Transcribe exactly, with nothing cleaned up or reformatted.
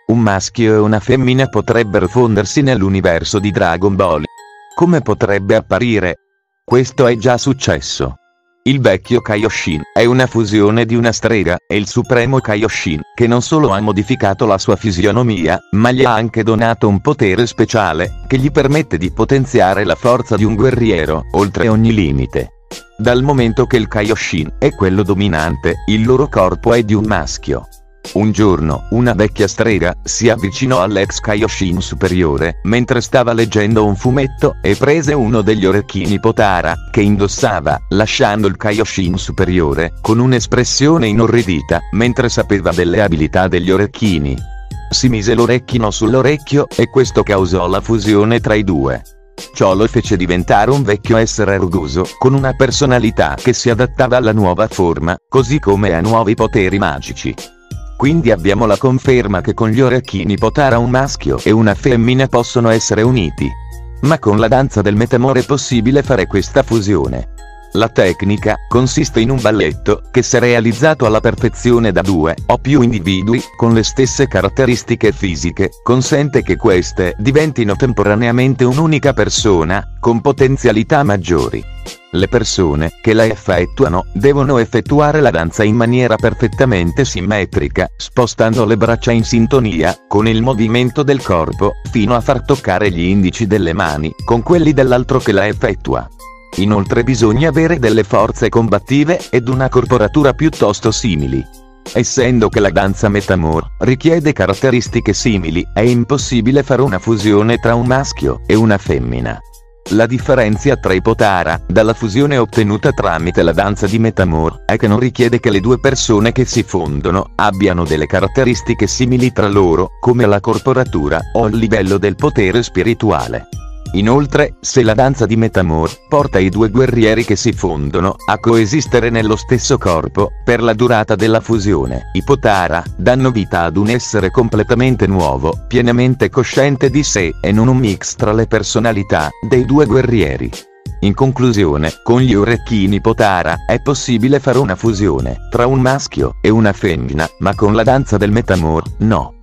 Un maschio e una femmina potrebbero fondersi nell'universo di Dragon Ball. Come potrebbe apparire? Questo è già successo. Il vecchio Kaioshin è una fusione di una strega e il supremo Kaioshin, che non solo ha modificato la sua fisionomia, ma gli ha anche donato un potere speciale, che gli permette di potenziare la forza di un guerriero, oltre ogni limite. Dal momento che il Kaioshin è quello dominante, il loro corpo è di un maschio. Un giorno, una vecchia strega si avvicinò all'ex Kaioshin superiore, mentre stava leggendo un fumetto, e prese uno degli orecchini Potara, che indossava, lasciando il Kaioshin superiore, con un'espressione inorridita, mentre sapeva delle abilità degli orecchini. Si mise l'orecchino sull'orecchio, e questo causò la fusione tra i due. Ciò lo fece diventare un vecchio essere rugoso, con una personalità che si adattava alla nuova forma, così come a nuovi poteri magici. Quindi abbiamo la conferma che con gli orecchini Potara un maschio e una femmina possono essere uniti. Ma con la danza del metamore è possibile fare questa fusione. La tecnica consiste in un balletto, che se realizzato alla perfezione da due o più individui, con le stesse caratteristiche fisiche, consente che queste diventino temporaneamente un'unica persona, con potenzialità maggiori. Le persone che la effettuano devono effettuare la danza in maniera perfettamente simmetrica, spostando le braccia in sintonia con il movimento del corpo, fino a far toccare gli indici delle mani con quelli dell'altro che la effettua. Inoltre bisogna avere delle forze combattive ed una corporatura piuttosto simili. Essendo che la danza metamor richiede caratteristiche simili, è impossibile fare una fusione tra un maschio e una femmina. La differenza tra i Potara, dalla fusione ottenuta tramite la danza di metamor, è che non richiede che le due persone che si fondono abbiano delle caratteristiche simili tra loro, come la corporatura o il livello del potere spirituale. Inoltre, se la danza di metamor porta i due guerrieri che si fondono a coesistere nello stesso corpo, per la durata della fusione, i Potara danno vita ad un essere completamente nuovo, pienamente cosciente di sé, e non un mix tra le personalità dei due guerrieri. In conclusione, con gli orecchini Potara è possibile fare una fusione tra un maschio e una femmina, ma con la danza del metamor, no.